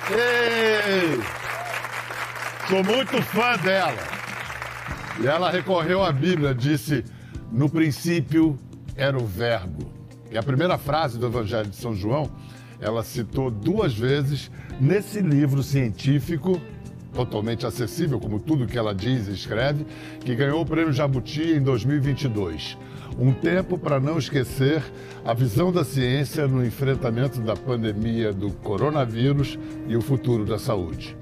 Ei! Sou muito fã dela. E ela recorreu à Bíblia, disse: no princípio era o verbo. E a primeira frase do Evangelho de São João, ela citou 2 vezes nesse livro científico, totalmente acessível, como tudo que ela diz e escreve, que ganhou o Prêmio Jabuti em 2022. Um tempo para não esquecer, a visão da ciência no enfrentamento da pandemia do coronavírus e o futuro da saúde.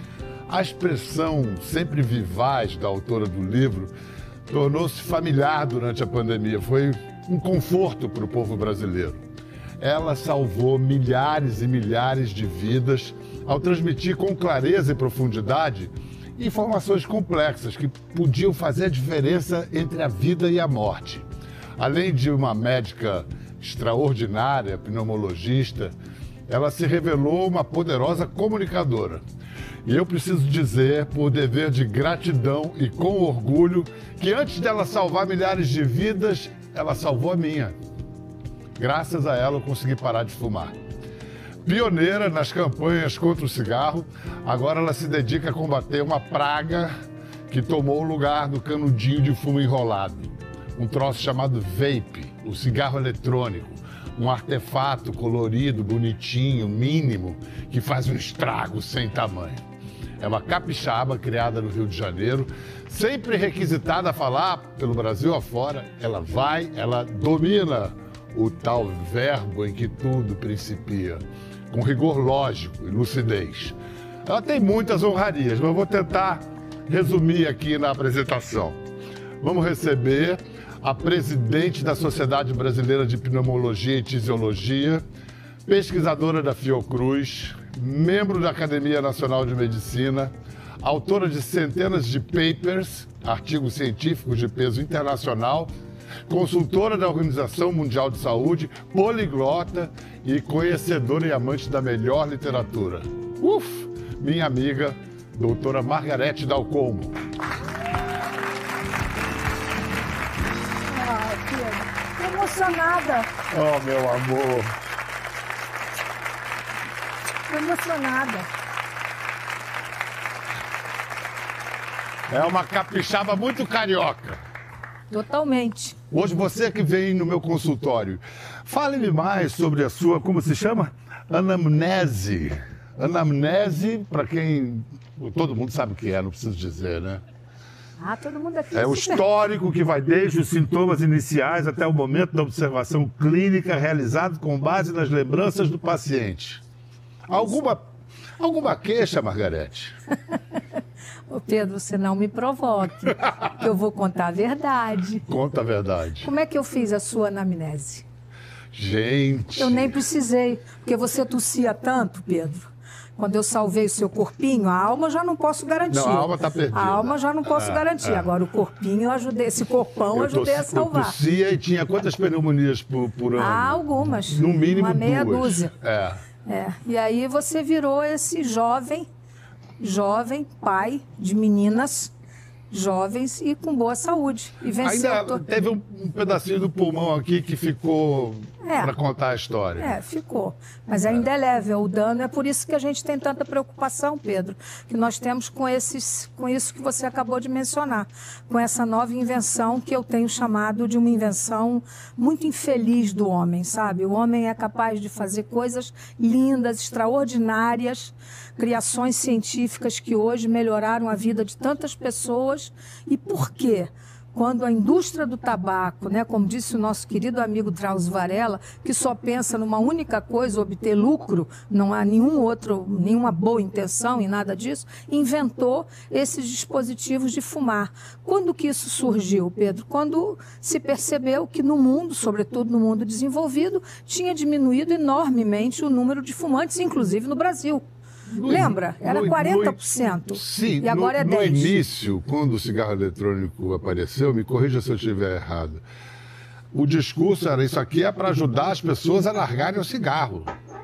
A expressão sempre vivaz da autora do livro tornou-se familiar durante a pandemia. Foi um conforto para o povo brasileiro. Ela salvou milhares e milhares de vidas ao transmitir com clareza e profundidade informações complexas que podiam fazer a diferença entre a vida e a morte. Além de uma médica extraordinária, pneumologista, ela se revelou uma poderosa comunicadora. E eu preciso dizer, por dever de gratidão e com orgulho, que antes dela salvar milhares de vidas, ela salvou a minha. Graças a ela eu consegui parar de fumar. Pioneira nas campanhas contra o cigarro, agora ela se dedica a combater uma praga que tomou o lugar do canudinho de fumo enrolado. Um troço chamado vape, o cigarro eletrônico, um artefato colorido, bonitinho, mínimo, que faz um estrago sem tamanho. É uma capixaba criada no Rio de Janeiro, sempre requisitada a falar pelo Brasil afora. Ela domina o tal verbo em que tudo principia, com rigor lógico e lucidez. Ela tem muitas honrarias, mas eu vou tentar resumir aqui na apresentação. Vamos receber a presidente da Sociedade Brasileira de Pneumologia e Tisiologia, pesquisadora da Fiocruz, membro da Academia Nacional de Medicina, autora de centenas de papers, artigos científicos de peso internacional, consultora da Organização Mundial de Saúde, poliglota e conhecedora e amante da melhor literatura. Minha amiga, doutora Margarete Dalcomo. Tô emocionada. Oh, meu amor. Tô emocionada. É uma capixaba muito carioca. Totalmente. Hoje você que vem no meu consultório, fale-me mais sobre a sua, como se chama? Anamnese. Anamnese, para quem... todo mundo sabe o que é, não preciso dizer, né? Ah, todo mundo aqui É o histórico que vai desde os sintomas iniciais até o momento da observação clínica realizado com base nas lembranças do paciente. Alguma queixa, Margarete? Ô Pedro, você não me provoque, que eu vou contar a verdade. Conta a verdade. Como é que eu fiz a sua anamnese? Gente... Eu nem precisei, porque você tossia tanto, Pedro. Quando eu salvei o seu corpinho, a alma já não posso garantir. Não, a alma está perdida. A alma já não posso garantir. Agora, o corpinho eu ajudei, esse corpão eu ajudei a salvar. Eu tossia e tinha quantas pneumonias por ano? Ah, algumas. No mínimo uma meia 2. dúzia. E aí você virou esse jovem pai de meninas jovens e com boa saúde. E venceu. Ainda teve um pedacinho do pulmão aqui que ficou para contar a história. Ficou. Mas é indelével o dano. É por isso que a gente tem tanta preocupação, Pedro, que nós temos com isso que você acabou de mencionar, com essa nova invenção que eu tenho chamado de uma invenção muito infeliz do homem, sabe? O homem é capaz de fazer coisas lindas, extraordinárias, criações científicas que hoje melhoraram a vida de tantas pessoas. E por quê? Quando a indústria do tabaco, né, como disse o nosso querido amigo Drauzio Varela, que só pensa numa única coisa, obter lucro, não há nenhuma boa intenção em nada disso, inventou esses dispositivos de fumar. Quando que isso surgiu, Pedro? Quando se percebeu que no mundo, sobretudo no mundo desenvolvido, tinha diminuído enormemente o número de fumantes, inclusive no Brasil. Lembra? Era 40%. Sim, e agora é 10%. No início, quando o cigarro eletrônico apareceu, me corrija se eu estiver errado, o discurso era: isso aqui é para ajudar as pessoas a largarem o cigarro.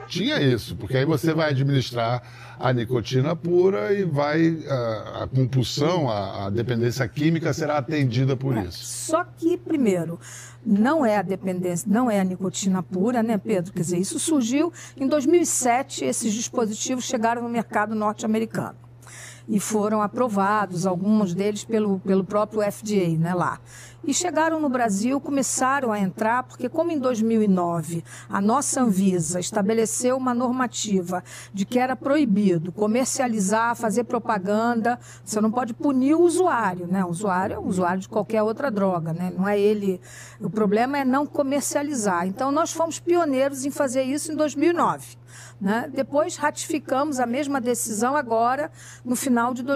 Tinha isso, porque aí você vai administrar a nicotina pura e a compulsão, a dependência química será atendida por isso. Só que, primeiro, não é a dependência, não é a nicotina pura, né, Pedro? Quer dizer, isso surgiu em 2007, esses dispositivos chegaram no mercado norte-americano e foram aprovados, alguns deles pelo próprio FDA, né, lá. E chegaram no Brasil, começaram a entrar, porque como em 2009 a nossa Anvisa estabeleceu uma normativa de que era proibido comercializar, fazer propaganda, você não pode punir o usuário, né? O usuário é um usuário de qualquer outra droga, né? Não é ele. O problema é não comercializar. Então nós fomos pioneiros em fazer isso em 2009. Né? Depois ratificamos a mesma decisão agora no final de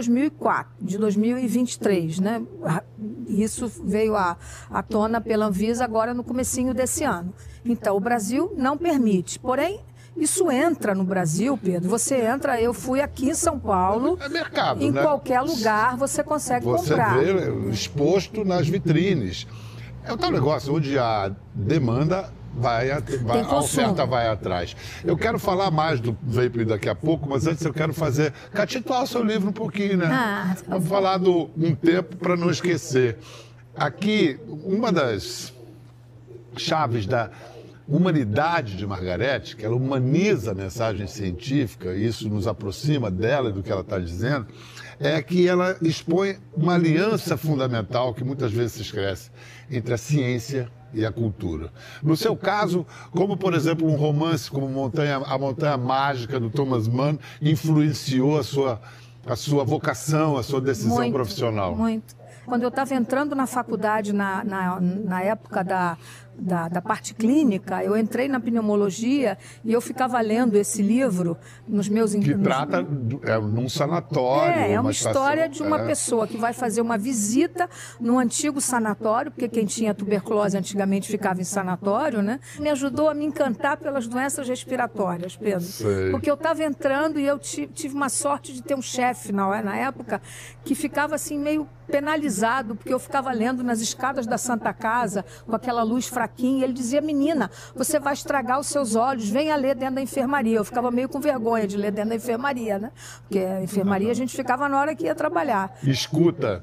2023. Né? Isso veio à tona pela Anvisa agora no comecinho desse ano. Então, o Brasil não permite. Porém, isso entra no Brasil, Pedro. Você entra, eu fui aqui em São Paulo. É mercado, em né? qualquer lugar você consegue comprar. Você vê exposto nas vitrines. É o tal negócio onde a demanda a oferta vai atrás. Eu quero falar mais do vape daqui a pouco, mas antes eu quero catituar o seu livro um pouquinho, né? Vamos falar um tempo para não esquecer. Aqui, uma das chaves da humanidade de Margarete, que ela humaniza a mensagem científica, e isso nos aproxima dela e do que ela está dizendo, é que ela expõe uma aliança fundamental que muitas vezes se esquece entre a ciência e a cultura. No seu caso, como por exemplo um romance como A Montanha Mágica, do Thomas Mann, influenciou a sua vocação, a sua decisão profissional? Muito. Quando eu estava entrando na faculdade, na época da parte clínica, eu entrei na pneumologia e eu ficava lendo esse livro nos meus... Que trata num sanatório. É uma história de uma pessoa que vai fazer uma visita num antigo sanatório, porque quem tinha tuberculose antigamente ficava em sanatório, né? Me ajudou a me encantar pelas doenças respiratórias, Pedro. Sei. Porque eu estava entrando e eu tive uma sorte de ter um chefe na época que ficava assim meio penalizado, porque eu ficava lendo nas escadas da Santa Casa, com aquela luz fraquinha, e ele dizia: menina, você vai estragar os seus olhos, venha ler dentro da enfermaria. Eu ficava meio com vergonha de ler dentro da enfermaria, né? Porque a enfermaria a gente ficava na hora que ia trabalhar. Escuta,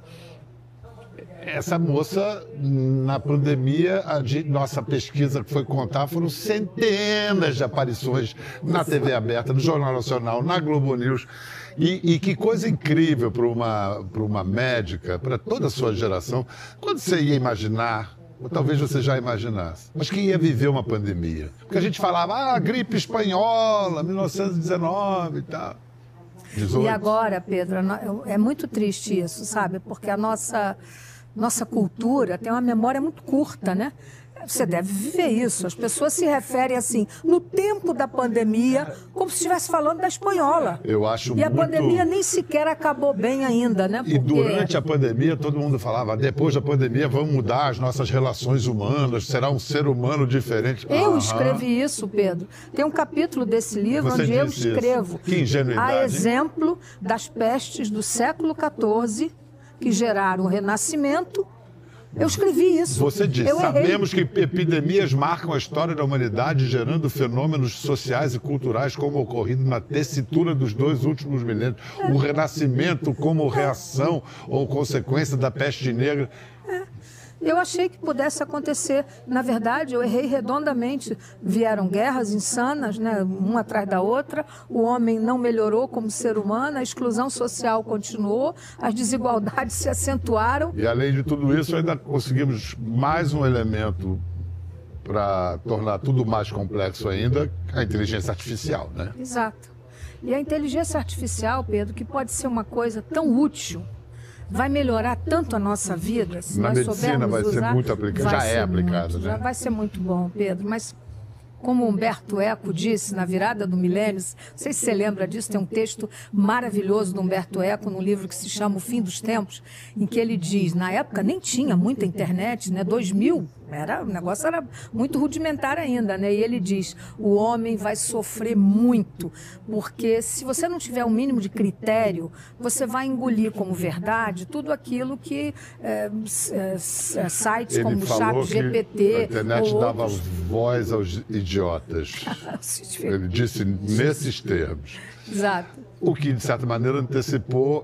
essa moça, na pandemia, nossa pesquisa que foi contar, foram centenas de aparições na TV aberta, no Jornal Nacional, na Globo News. E que coisa incrível para uma médica, para toda a sua geração. Quando você ia imaginar, ou talvez você já imaginasse, mas que ia viver uma pandemia? Porque a gente falava, gripe espanhola, 1919 e tal. 18. E agora, Pedro, é muito triste isso, sabe? Porque a nossa cultura tem uma memória muito curta, né? Você deve viver isso. As pessoas se referem assim, no tempo da pandemia, como se estivesse falando da espanhola. Eu acho muito... E a pandemia nem sequer acabou bem ainda, né? Porque... E durante a pandemia, todo mundo falava, depois da pandemia vamos mudar as nossas relações humanas, será um ser humano diferente. Eu escrevi isso, Pedro. Tem um capítulo desse livro onde eu escrevo. Que ingenuidade. A exemplo das pestes do século XIV, que geraram o Renascimento. Eu escrevi isso. Você disse, sabemos que epidemias marcam a história da humanidade, gerando fenômenos sociais e culturais como ocorrido na tessitura dos 2 últimos milênios. O Renascimento como reação ou consequência da peste negra. Eu achei que pudesse acontecer. Na verdade, eu errei redondamente. Vieram guerras insanas, né, uma atrás da outra. O homem não melhorou como ser humano, a exclusão social continuou, as desigualdades se acentuaram. E, além de tudo isso, ainda conseguimos mais um elemento para tornar tudo mais complexo ainda, a inteligência artificial, né? Exato. E a inteligência artificial, Pedro, que pode ser uma coisa tão útil, vai melhorar tanto a nossa vida, se na nós medicina vai ser muito aplicado, já é aplicado, né? Já vai ser muito bom, Pedro, mas como Humberto Eco disse na virada do milênio, não sei se você lembra disso, tem um texto maravilhoso do Humberto Eco num livro que se chama O Fim dos Tempos, em que ele diz, na época nem tinha muita internet, né? 2000, O negócio era muito rudimentar ainda, né? E ele diz, o homem vai sofrer muito, porque se você não tiver o mínimo de critério, você vai engolir como verdade tudo aquilo que sites Ele como o falou ChatGPT... que a internet ou dava outros... voz aos idiotas. Ele disse nesses termos. Exato. O que, de certa maneira, antecipou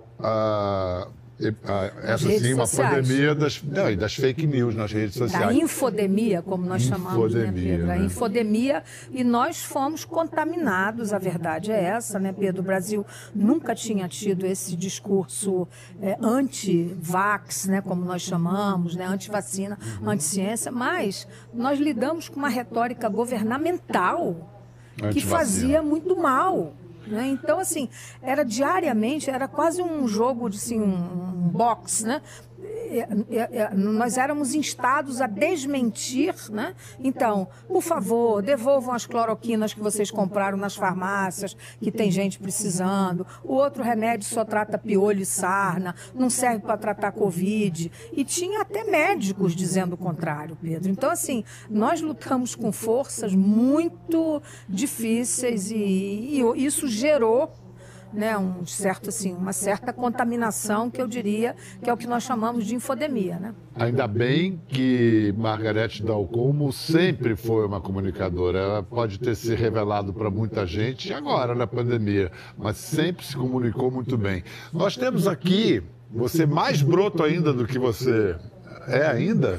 essa sim, uma pandemia das fake news nas redes sociais. Da infodemia, como nós chamamos, né, Pedro? Né? A infodemia, e nós fomos contaminados, a verdade é essa, né, Pedro? O Brasil nunca tinha tido esse discurso anti-vax, né, como nós chamamos, né, anti-vacina, anti-ciência, mas nós lidamos com uma retórica governamental que fazia muito mal. Né? Então, assim, era diariamente, era quase um jogo de assim, um boxe, né? Nós éramos instados a desmentir, né? Então, por favor, devolvam as cloroquinas que vocês compraram nas farmácias, que tem gente precisando. O outro remédio só trata piolho e sarna, não serve para tratar Covid. E tinha até médicos dizendo o contrário, Pedro. Então, assim, nós lutamos com forças muito difíceis e isso gerou, né, uma certa contaminação, que eu diria que é o que nós chamamos de infodemia. Né? Ainda bem que Margarete Dal Como sempre foi uma comunicadora. Ela pode ter se revelado para muita gente agora na pandemia, mas sempre se comunicou muito bem. Nós temos aqui, você mais broto ainda do que você é ainda,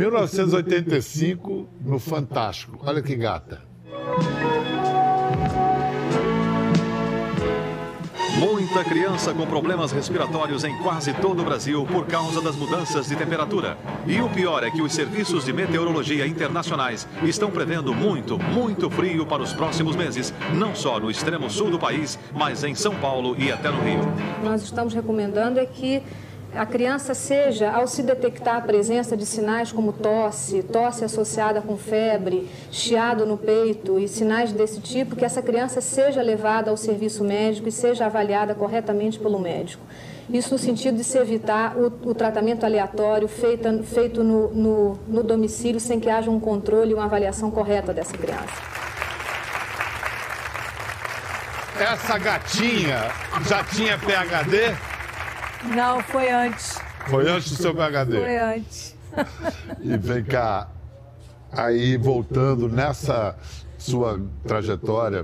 1985 no Fantástico. Olha que gata. Muita criança com problemas respiratórios em quase todo o Brasil por causa das mudanças de temperatura. E o pior é que os serviços de meteorologia internacionais estão prevendo muito, muito frio para os próximos meses, não só no extremo sul do país, mas em São Paulo e até no Rio. Nós estamos recomendando que a criança seja, ao se detectar a presença de sinais como tosse associada com febre, chiado no peito e sinais desse tipo, que essa criança seja levada ao serviço médico e seja avaliada corretamente pelo médico. Isso no sentido de se evitar o tratamento aleatório feito no domicílio sem que haja um controle e uma avaliação correta dessa criança. Essa gatinha já tinha PhD? Não, foi antes. Foi antes do seu PhD? Foi antes. E vem cá, aí voltando nessa sua trajetória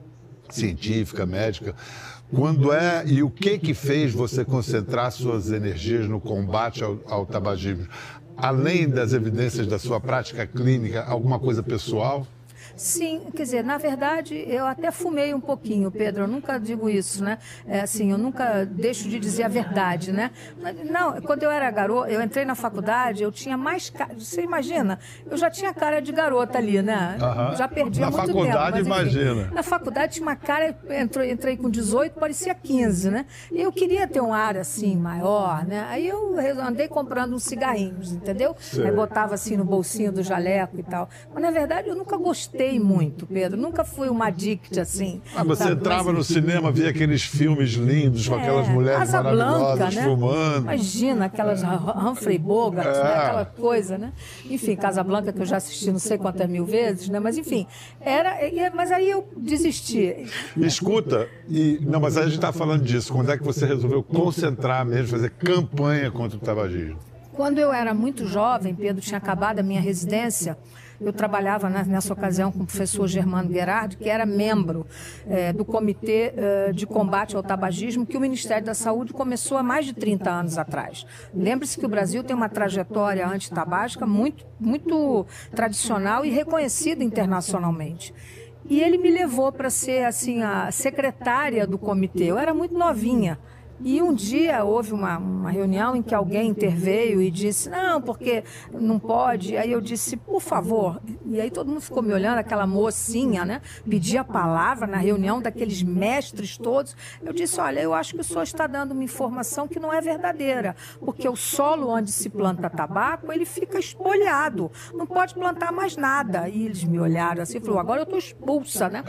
científica, médica, quando e o que fez você concentrar suas energias no combate ao tabagismo? Além das evidências da sua prática clínica, alguma coisa pessoal? Sim, quer dizer, na verdade, eu até fumei um pouquinho, Pedro, eu nunca digo isso, né? Eu nunca deixo de dizer a verdade, né? Não, quando eu era garota, eu entrei na faculdade, eu tinha mais cara, você imagina, eu já tinha cara de garota ali, né? Já perdi há muito tempo. Na faculdade, imagina. Na faculdade tinha uma cara, entrei com 18, parecia 15, né? E eu queria ter um ar assim, maior, né? Aí eu andei comprando uns cigarrinhos, entendeu? Aí botava assim no bolsinho do jaleco e tal. Mas, na verdade, eu nunca gostei muito, Pedro. Nunca fui uma addict assim. Você entrava no cinema, via aqueles filmes lindos com aquelas mulheres maravilhosas, né? Fumando. Imagina aquelas Humphrey Bogart, né? Aquela coisa, né? Enfim, Casablanca, que eu já assisti não sei quantas mil vezes, né? Mas enfim, mas aí eu desisti. Escuta, não, mas aí a gente está falando disso. Quando é que você resolveu concentrar mesmo, fazer campanha contra o tabagismo? Quando eu era muito jovem, Pedro, tinha acabado a minha residência. Eu trabalhava nessa ocasião com o professor Germano Gerardi, que era membro do Comitê de Combate ao Tabagismo, que o Ministério da Saúde começou há mais de 30 anos atrás. Lembre-se que o Brasil tem uma trajetória antitabágica muito, muito tradicional e reconhecida internacionalmente. E ele me levou para ser assim, a secretária do comitê. Eu era muito novinha. E um dia houve uma reunião em que alguém interveio e disse, não, porque não pode. Aí eu disse, por favor. E aí todo mundo ficou me olhando, aquela mocinha, né? Pedia a palavra na reunião daqueles mestres todos. Eu disse, olha, eu acho que o senhor está dando uma informação que não é verdadeira, porque o solo onde se planta tabaco, ele fica espolhado. Não pode plantar mais nada. E eles me olharam assim e falaram, agora eu estou expulsa, né?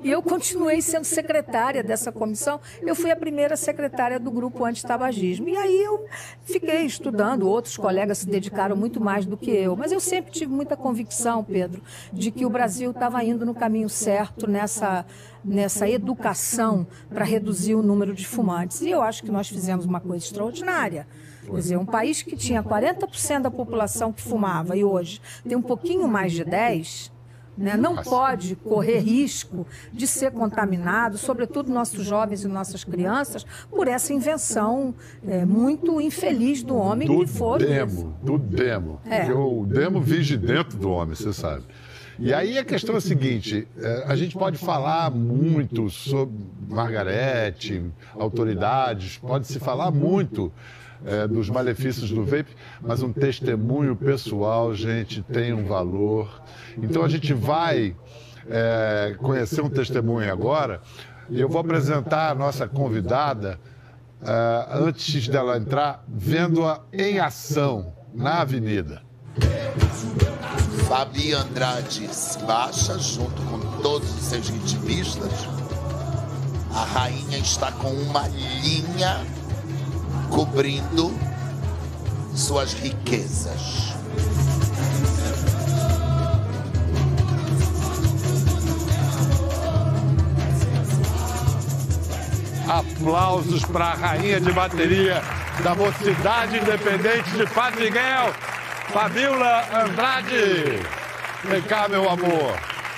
E eu continuei sendo secretária dessa comissão. Eu fui a primeira secretária do grupo antitabagismo. E aí eu fiquei estudando, outros colegas se dedicaram muito mais do que eu. Mas eu sempre tive muita convicção, Pedro, de que o Brasil estava indo no caminho certo nessa educação para reduzir o número de fumantes. E eu acho que nós fizemos uma coisa extraordinária. Quer dizer, um país que tinha 40% da população que fumava e hoje tem um pouquinho mais de 10%, né, não pode correr risco de ser contaminado, sobretudo nossos jovens e nossas crianças, por essa invenção muito infeliz do homem que foi. Do demo. Porque o demo vive dentro do homem, você sabe. E aí a questão é a seguinte, a gente pode falar muito sobre Margarete, autoridades, pode-se falar muito dos malefícios do vape, mas um testemunho pessoal, gente, tem um valor. Então a gente vai conhecer um testemunho agora e eu vou apresentar a nossa convidada, antes dela entrar, vendo-a em ação na avenida. Fabi Andrade se baixa junto com todos os seus ritmistas. A rainha está com uma linha cobrindo suas riquezas. Aplausos para a rainha de bateria da Mocidade Independente de Padre Miguel, Fabíola Andrade. Vem cá, meu amor.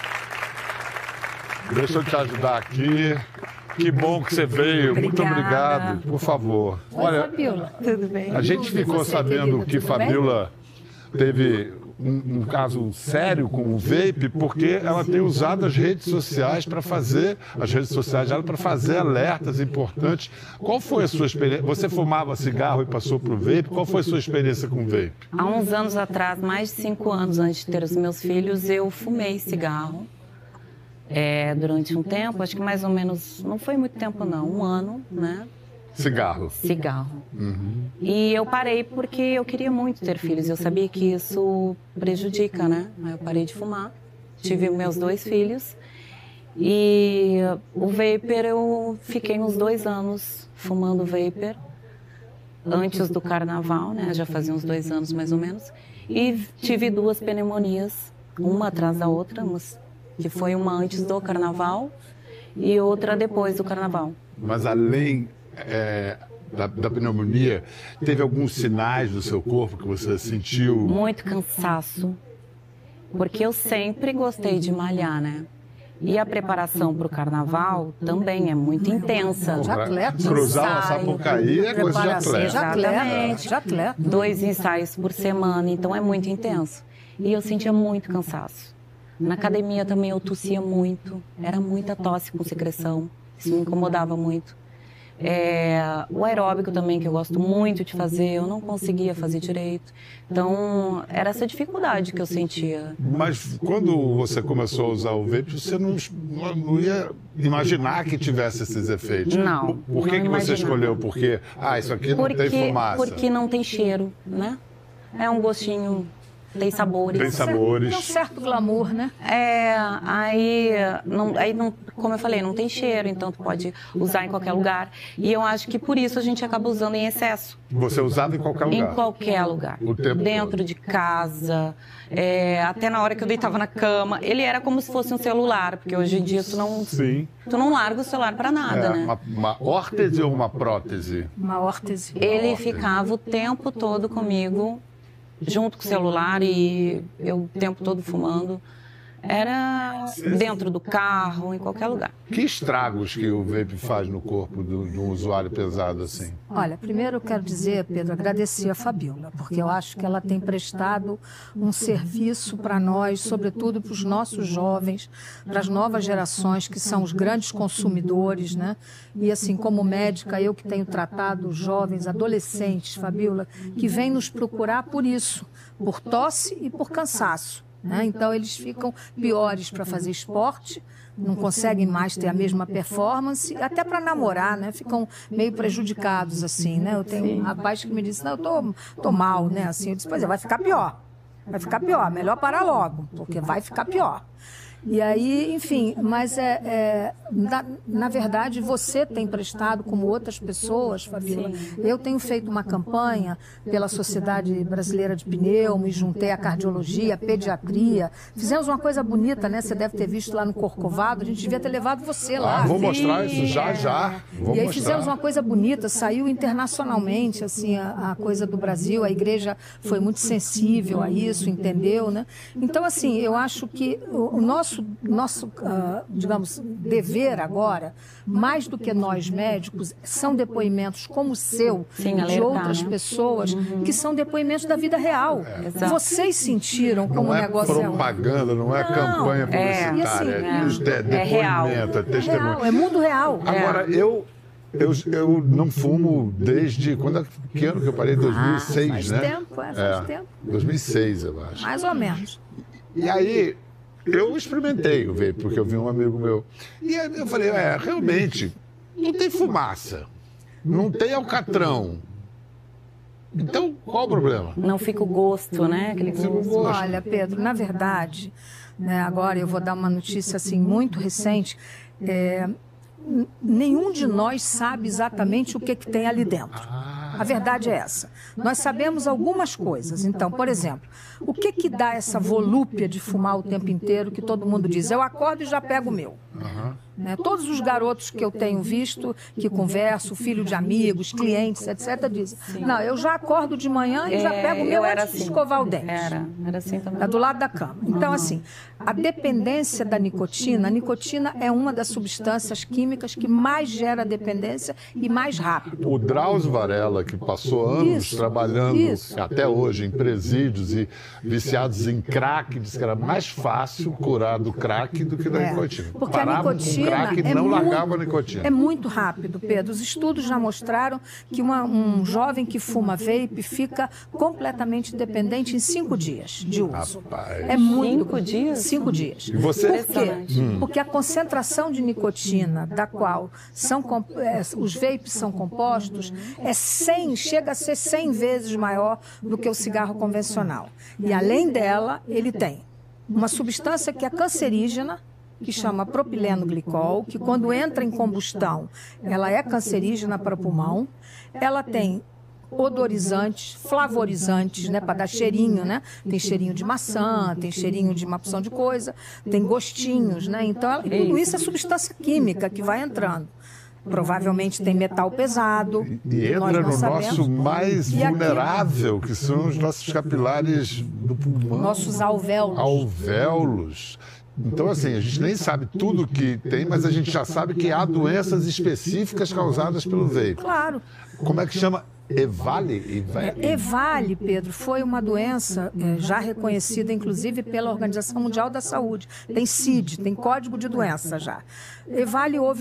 Deixa eu te ajudar aqui. Que bom que você veio. Obrigada. Muito obrigado. Por favor. Olha, Fabíola, tudo bem? a gente ficou sabendo que Fabíola teve um caso sério com o vape, porque ela tem usado as redes sociais para fazer alertas importantes. Qual foi a sua experiência? Você fumava cigarro e passou para o vape? Qual foi a sua experiência com o vape? Há uns anos atrás, mais de 5 anos antes de ter os meus filhos, eu fumei cigarro. Durante um tempo, acho que mais ou menos, não foi muito tempo não, 1 ano, né? Cigarro. Uhum. E eu parei porque eu queria muito ter filhos, eu sabia que isso prejudica, né? Aí eu parei de fumar, tive meus 2 filhos e o vapor eu fiquei uns 2 anos fumando vapor, antes do carnaval, né? Já fazia uns 2 anos mais ou menos, e tive 2 pneumonias, uma atrás da outra, que foi uma antes do carnaval e outra depois do carnaval. Mas além da pneumonia, teve alguns sinais do seu corpo que você sentiu? Muito cansaço, porque eu sempre gostei de malhar, né? E a preparação para o carnaval também é muito intensa. De atleta. Cruzar uma Sapucaí é coisa de atleta. Exatamente. De atleta. 2 ensaios por semana, então é muito intenso. E eu sentia muito cansaço. Na academia também eu tossia muito, era muita tosse com secreção, isso me incomodava muito. O aeróbico também, que eu gosto muito de fazer, eu não conseguia fazer direito. Então, era essa dificuldade que eu sentia. Mas quando você começou a usar o vape, você não ia imaginar que tivesse esses efeitos? Não. Por que você escolheu? Porque, isso aqui não tem fumaça. Porque não tem cheiro, né? É um gostinho... Tem sabores. Tem sabores. Tem um certo glamour, né? Aí não, como eu falei, não tem cheiro, então tu pode usar em qualquer lugar. E eu acho que por isso a gente acaba usando em excesso. Você usava em qualquer lugar? Em qualquer lugar. O tempo dentro todo. de casa, até na hora que eu deitava na cama. Ele era como se fosse um celular, porque hoje em dia tu não larga o celular para nada, né? Uma órtese ou uma prótese? Uma órtese. Ele ficava o tempo todo comigo, junto com o celular, e eu o tempo todo fumando. Era dentro do carro, em qualquer lugar. Que estragos que o vape faz no corpo de um usuário pesado assim? Olha, primeiro eu quero dizer, Pedro, agradecer a Fabíola, porque eu acho que ela tem prestado um serviço para nós, sobretudo para os nossos jovens, para as novas gerações, que são os grandes consumidores, né? E assim, como médica, eu que tenho tratado jovens, adolescentes, Fabíola, que vêm nos procurar por isso, por tosse e por cansaço. Então, eles ficam piores para fazer esporte, não conseguem mais ter a mesma performance, até para namorar, né? Ficam meio prejudicados, assim, né? Eu tenho um rapaz que me disse, não, eu tô mal, né? Assim, eu disse, pois é, vai ficar pior, melhor parar logo, porque vai ficar pior. E aí, enfim, mas na verdade você tem prestado, como outras pessoas, Fabíola. Eu tenho feito uma campanha pela Sociedade Brasileira de Pneu, me juntei à cardiologia, à pediatria. Fizemos uma coisa bonita, né? Você deve ter visto lá no Corcovado, a gente devia ter levado você lá. Vou mostrar isso já. E aí fizemos uma coisa bonita, saiu internacionalmente, assim, a coisa do Brasil, a igreja foi muito sensível a isso, entendeu, né? Então, assim, eu acho que o nosso digamos, dever agora, mais do que nós médicos, são depoimentos como o seu, de outras pessoas, que são depoimentos da vida real. Vocês sentiram como o negócio é propaganda, não é campanha publicitária, é real. É testemunho. É mundo real. Agora, eu não fumo desde... Que ano que eu parei? 2006, faz né? Faz tempo. 2006, eu acho. Mais ou menos. E aí, eu experimentei o vape, porque eu vi um amigo meu. E aí eu falei, realmente, não tem fumaça, não tem alcatrão. Então, qual o problema? Não fica o gosto, né? Aquele gosto. Olha, Pedro, na verdade, né, agora eu vou dar uma notícia assim muito recente. Nenhum de nós sabe exatamente o que tem ali dentro. A verdade é essa. Nós sabemos algumas coisas. Então, por exemplo, o que dá essa volúpia de fumar o tempo inteiro que todo mundo diz? Eu acordo e já pego o meu. Né? Todos os garotos que eu tenho visto, que converso, filho de amigos, clientes, etc., dizem, não, eu já acordo de manhã e já pego o meu antes de escovar o dente. Era assim também. É do lado da cama. Então, assim, a dependência da nicotina, a nicotina é uma das substâncias químicas que mais gera dependência e mais rápido. O Drauzio Varela, que passou anos trabalhando até hoje em presídios e viciados em crack, disse que era mais fácil curar do crack do que da nicotina. Porque a nicotina largava a nicotina. É muito rápido, Pedro. Os estudos já mostraram que um jovem que fuma vape fica completamente dependente em 5 dias de uso. Rapaz. É muito. 5 dias? 5 dias. E você? Por quê? Porque a concentração de nicotina, da qual os vapes são compostos, chega a ser 100 vezes maior do que o cigarro convencional. E além dela, ele tem uma substância que é cancerígena, que chama propileno-glicol, que quando entra em combustão, ela é cancerígena para o pulmão. Ela tem odorizantes, flavorizantes, né, para dar cheirinho, né? Tem cheirinho de maçã, tem cheirinho de uma porção de coisa, tem gostinhos, né? Então, tudo isso é substância química que vai entrando. Provavelmente tem metal pesado. E entra no nosso mais vulnerável, que são os nossos capilares do pulmão. Nossos alvéolos. Alvéolos. Então, assim, a gente nem sabe tudo que tem, mas a gente já sabe que há doenças específicas causadas pelo vape. Claro. Como é que chama? EVALI? EVALI, Pedro, foi uma doença já reconhecida, inclusive, pela Organização Mundial da Saúde. Tem CID, tem código de doença já. EVALI, houve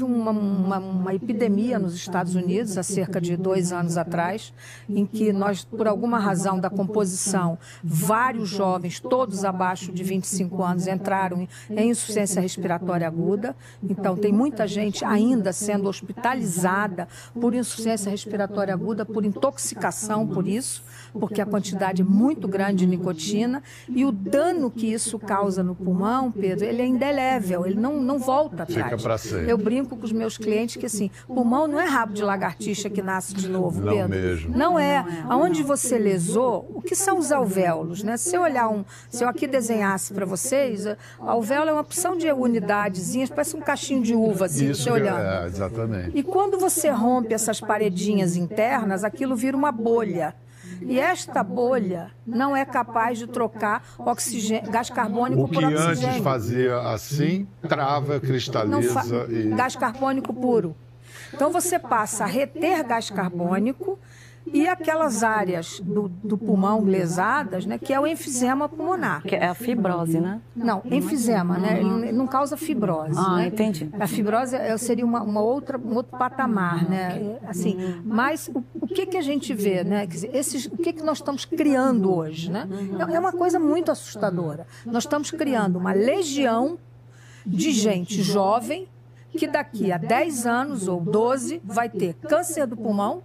uma epidemia nos Estados Unidos, há cerca de 2 anos atrás, em que nós, por alguma razão da composição, vários jovens, todos abaixo de 25 anos, entraram em insuficiência respiratória aguda. Então, tem muita gente ainda sendo hospitalizada por insuficiência respiratória aguda, por intoxicação por isso, porque a quantidade é muito grande de nicotina e o dano que isso causa no pulmão, Pedro, ele é indelével, ele não volta atrás. Fica pra sempre. Eu brinco com os meus clientes que, assim, pulmão não é rabo de lagartixa que nasce de novo, não Pedro. Mesmo. Não é. Aonde você lesou, o que são os alvéolos, né? Se eu aqui desenhasse para vocês, alvéolo é uma porção de unidadezinhas, parece um cachinho de uva, assim, isso, você olhando. Exatamente. E quando você rompe essas paredinhas internas, aquilo vira uma bolha. E esta bolha não é capaz de trocar gás carbônico por oxigênio. O que antes fazia assim, trava, cristaliza e... Gás carbônico puro. Então você passa a reter gás carbônico e aquelas áreas do pulmão lesadas, né, que é o enfisema pulmonar. Que é a fibrose, né? Não, enfisema, né? Ele não causa fibrose. Né? Entendi. A fibrose seria um outro patamar, né? Assim, mas o que a gente vê, né? Quer dizer, o que nós estamos criando hoje, né? É uma coisa muito assustadora. Nós estamos criando uma legião de gente jovem que daqui a 10 anos ou 12 vai ter câncer do pulmão.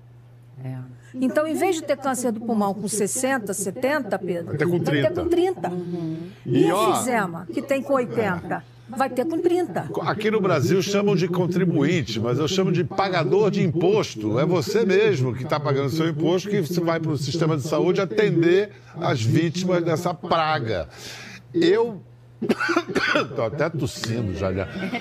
Então, em vez de ter câncer do pulmão com 60, 70, Pedro, vai ter com 30. E enfisema, que tem com 80. vai ter com 30. Aqui no Brasil chamam de contribuinte, mas eu chamo de pagador de imposto. É você mesmo que está pagando seu imposto, que você vai para o sistema de saúde atender as vítimas dessa praga. Eu estou até tossindo já.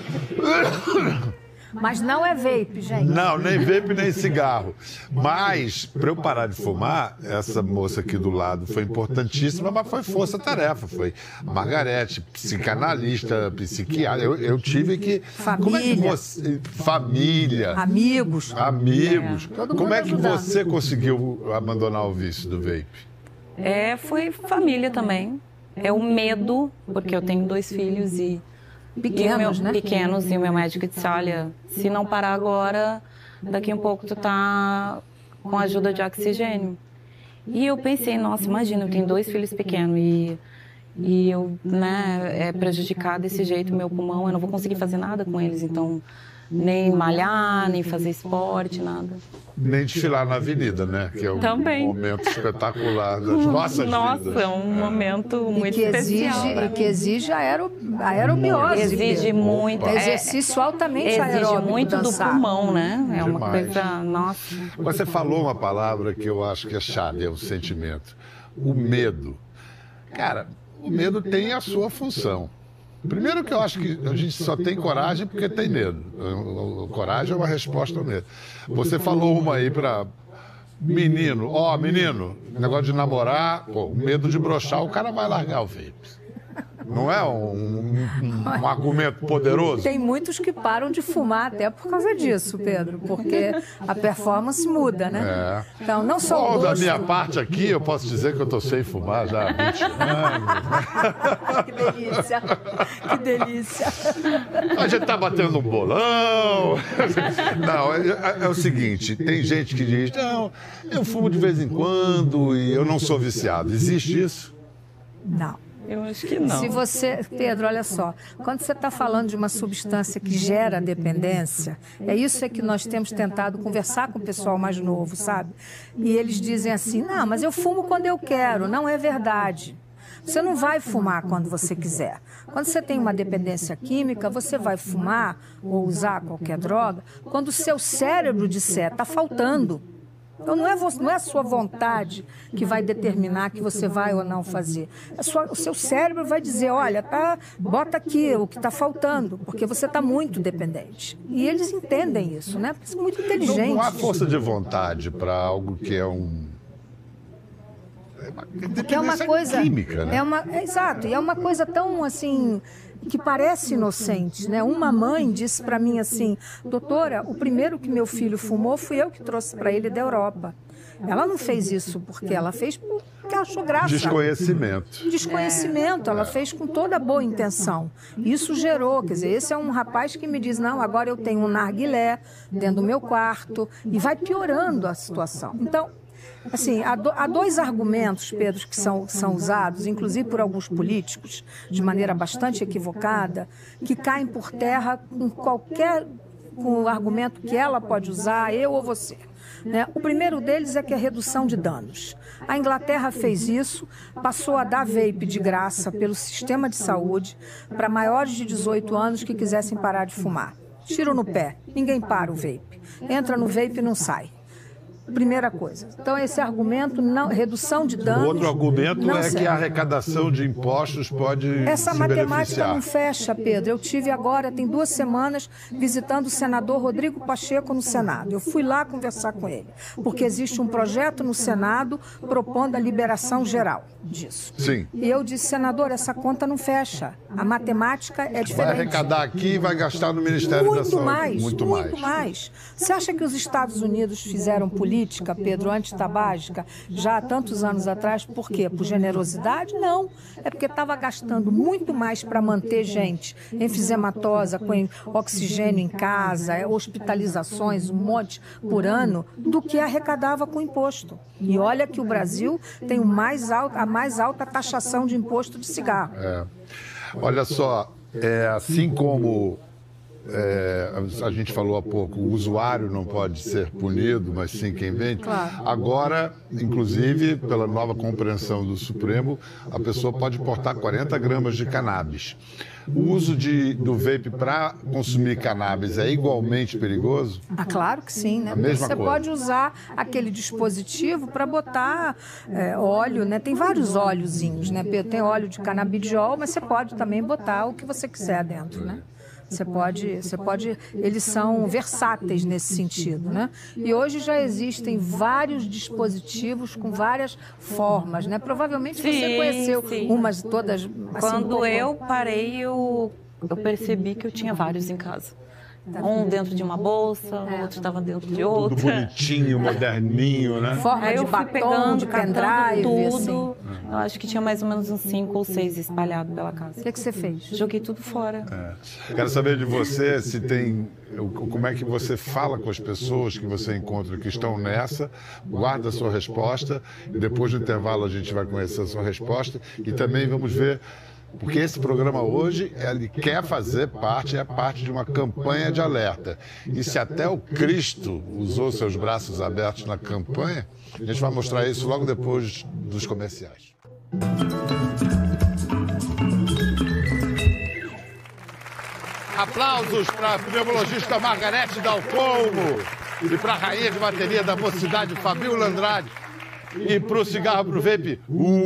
Mas não é vape, gente. Não, nem vape, nem cigarro. Mas, para eu parar de fumar, essa moça aqui do lado foi importantíssima, mas foi força-tarefa. Foi Margarete, psicanalista, psiquiatra. Eu tive que... Família. Como é que você... Família. Amigos. Como é que você conseguiu abandonar o vício do vape? Foi família também. É o medo, porque eu tenho 2 filhos e... Pequenos, né? Pequenos, e o meu médico disse, olha, se não parar agora, daqui a um pouco tu tá com a ajuda de oxigênio. E eu pensei, nossa, imagina, eu tenho 2 filhos pequenos e eu, né, prejudicar desse jeito o meu pulmão, eu não vou conseguir fazer nada com eles, então nem malhar, nem fazer esporte, nada. Nem desfilar na avenida, né? Que é um momento espetacular das nossas vidas. Nossa, é um momento muito especial. E que exige aerobiose. Exige muito. Exercício altamente aeróbico. Exige muito dançar. do pulmão, né? É uma Demais. coisa... Nossa. Você falou uma palavra que eu acho que é chave, é o sentimento. O medo. Cara, o medo tem a sua função. Primeiro que eu acho que a gente só tem coragem porque tem medo. Coragem é uma resposta ao medo. Você falou uma aí para menino. Menino, negócio de namorar, o medo de broxar, o cara vai largar o vape. Não é um argumento poderoso? Tem muitos que param de fumar até por causa disso, Pedro, porque a performance muda, né? Então, não só o da minha parte aqui, eu posso dizer que eu estou sem fumar já há 20 anos. Que delícia, que delícia. A gente está batendo um bolão. Não, é o seguinte, tem gente que diz, não, eu fumo de vez em quando e eu não sou viciado. Existe isso? Não. Eu acho que não. Se você, Pedro, olha só, quando você está falando de uma substância que gera dependência, é isso que nós temos tentado conversar com o pessoal mais novo, sabe? E eles dizem assim, não, mas eu fumo quando eu quero. Não é verdade. Você não vai fumar quando você quiser. Quando você tem uma dependência química, você vai fumar ou usar qualquer droga quando o seu cérebro disser, está faltando. Então, não é a sua vontade que vai determinar que você vai ou não fazer. O seu cérebro vai dizer, olha, bota aqui o que está faltando, porque você está muito dependente. E eles entendem isso, né? Porque são muito inteligentes. Não há força de vontade para algo que é Porque é uma coisa química, né? Exato, e é uma coisa tão assim que parece inocente, né? Uma mãe disse para mim assim, doutora, o primeiro que meu filho fumou fui eu que trouxe para ele da Europa. Ela não fez isso porque ela fez porque ela achou graça. Desconhecimento. Ela fez com toda boa intenção. Isso gerou, quer dizer, esse é um rapaz que me diz, não, agora eu tenho um narguilé dentro do meu quarto e vai piorando a situação. Então, assim, há 2 argumentos, Pedro, que são usados, inclusive por alguns políticos, de maneira bastante equivocada, que caem por terra com o argumento que ela pode usar, eu ou você. Né? O primeiro deles é que é a redução de danos. A Inglaterra fez isso, passou a dar vape de graça pelo sistema de saúde para maiores de 18 anos que quisessem parar de fumar. Tiro no pé, ninguém para o vape. Entra no vape e não sai. Primeira coisa. Então, esse argumento, redução de danos... O outro argumento é que a arrecadação de impostos pode Essa matemática não fecha, Pedro. Eu tive agora, tem 2 semanas, visitando o senador Rodrigo Pacheco no Senado. Eu fui lá conversar com ele, porque existe um projeto no Senado propondo a liberação geral disso. Sim. E eu disse, senador, essa conta não fecha. A matemática é diferente. Vai arrecadar aqui e vai gastar no Ministério da Saúde. Muito mais. Você acha que os Estados Unidos fizeram política, Pedro, antitabágica, já há tantos anos atrás? Por quê? Por generosidade? Não. É porque estava gastando muito mais para manter gente enfisematosa, com oxigênio em casa, hospitalizações, um monte por ano, do que arrecadava com imposto. E olha que o Brasil tem a mais alta taxação de imposto de cigarro. Olha só, assim como... a gente falou há pouco, o usuário não pode ser punido, mas sim quem vende. Claro. Agora, inclusive, pela nova compreensão do Supremo, a pessoa pode portar 40 gramas de cannabis. O uso do vape para consumir cannabis é igualmente perigoso? Ah, claro que sim, né? A mesma Você coisa. pode usar aquele dispositivo para botar óleo, né? Tem vários óleozinhos, né? Tem óleo de canabidiol, mas você pode também botar o que você quiser dentro, né? Você pode, eles são versáteis nesse sentido, né? E hoje já existem vários dispositivos com várias formas, né? Provavelmente você conheceu umas todas. Assim, Quando eu parei, eu percebi que eu tinha vários em casa. Um dentro de uma bolsa, o outro estava dentro de outra. Tudo bonitinho, moderninho, né? Forma Aí de eu fui batom, pegando, de pendrive, catando tudo. assim. Eu acho que tinha mais ou menos uns 5 ou 6 espalhados pela casa. O que você fez? Joguei tudo fora. Quero saber de você se tem... Como é que você fala com as pessoas que você encontra que estão nessa, guarda a sua resposta, e depois do intervalo a gente vai conhecer a sua resposta e também vamos ver, porque esse programa hoje, ele quer fazer parte, é parte de uma campanha de alerta. E se até o Cristo usou seus braços abertos na campanha, a gente vai mostrar isso logo depois dos comerciais. Aplausos para a pneumologista Margarete Dalcomo e para a rainha de bateria da mocidade, Fabiola Andrade. E para o cigarro, para o vape.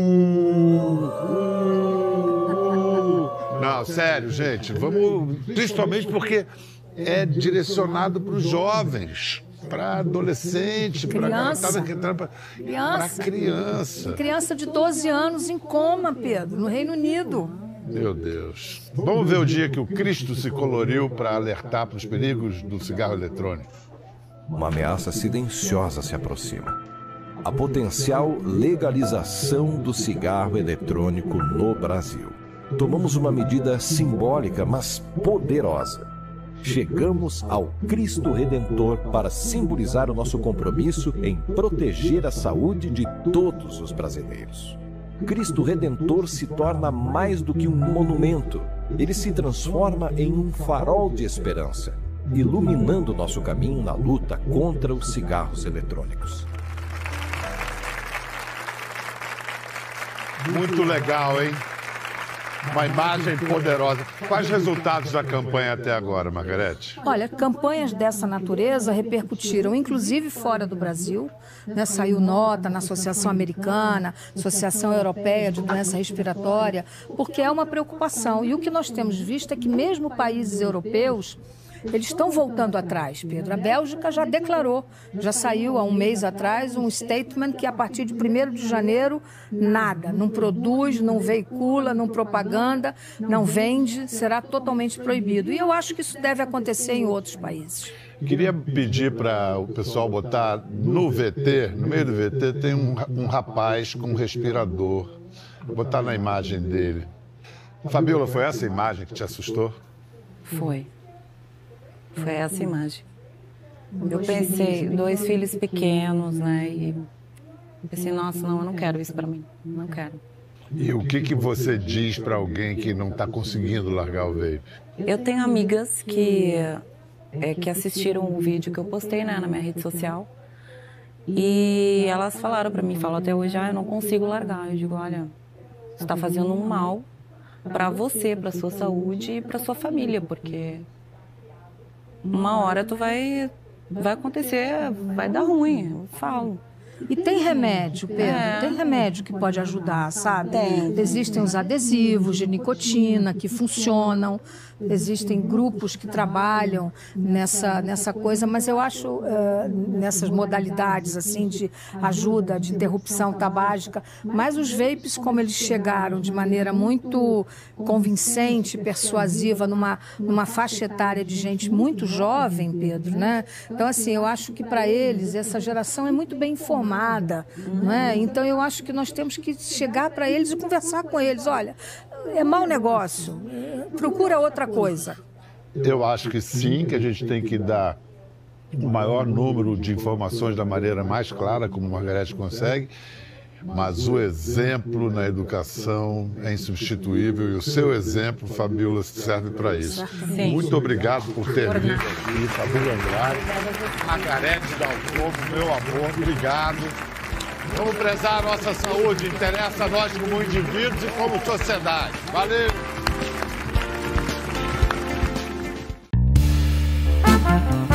Não, sério, gente, vamos. Principalmente porque é direcionado para os jovens, para adolescente, para garotada que entra para criança. Criança de 12 anos em coma, Pedro, no Reino Unido. Meu Deus. Vamos ver o dia que o Cristo se coloriu para alertar para os perigos do cigarro eletrônico. Uma ameaça silenciosa se aproxima. A potencial legalização do cigarro eletrônico no Brasil. Tomamos uma medida simbólica, mas poderosa. Chegamos ao Cristo Redentor para simbolizar o nosso compromisso em proteger a saúde de todos os brasileiros. Cristo Redentor se torna mais do que um monumento. Ele se transforma em um farol de esperança, iluminando nosso caminho na luta contra os cigarros eletrônicos. Muito legal, hein? Uma imagem poderosa. Quais resultados da campanha até agora, Margarete? Olha, campanhas dessa natureza repercutiram, inclusive fora do Brasil, né? Saiu nota na Associação Americana, Associação Europeia de Doença Respiratória, porque é uma preocupação. E o que nós temos visto é que mesmo países europeus, eles estão voltando atrás, Pedro. A Bélgica já declarou, já saiu há um mês atrás, um statement que a partir de 1º de janeiro, nada, não produz, não veicula, não propaganda, não vende, será totalmente proibido. E eu acho que isso deve acontecer em outros países. Queria pedir para o pessoal botar no VT, no meio do VT, tem um rapaz com um respirador. Vou botar na imagem dele. Fabiola, foi essa imagem que te assustou? Foi essa imagem. Eu pensei, 2 filhos pequenos, né? E pensei, nossa, não, eu não quero isso para mim. Não quero. E o que você diz para alguém que não está conseguindo largar o vape? Eu tenho amigas que assistiram o vídeo que eu postei, né, na minha rede social. E elas falaram para mim, falam até hoje, eu não consigo largar. Eu digo, olha, você está fazendo um mal para você, para sua saúde e para sua família, porque uma hora tu vai acontecer, vai dar ruim, eu falo. E tem remédio, Pedro, tem remédio que pode ajudar, sabe? Tem. Existem os adesivos de nicotina que funcionam, existem grupos que trabalham nessa coisa, mas eu acho nessas modalidades assim de ajuda, de interrupção tabágica, mas os vapes, como eles chegaram de maneira muito convincente, persuasiva, numa faixa etária de gente muito jovem, Pedro, né? Então, assim, eu acho que para eles, essa geração é muito bem informada, não é? Então, eu acho que nós temos que chegar para eles e conversar com eles. Olha, é mau negócio, procura outra coisa. Eu acho que sim, que a gente tem que dar o maior número de informações da maneira mais clara, como a Margarete consegue, mas o exemplo na educação é insubstituível e o seu exemplo, Fabiola, serve para isso. Sim. Muito obrigado por ter vindo aqui, Fabiola Andrade. Margarete Dalcomo, meu amor, obrigado. Vamos prezar a nossa saúde, interessa a nós como indivíduos e como sociedade. Valeu! Música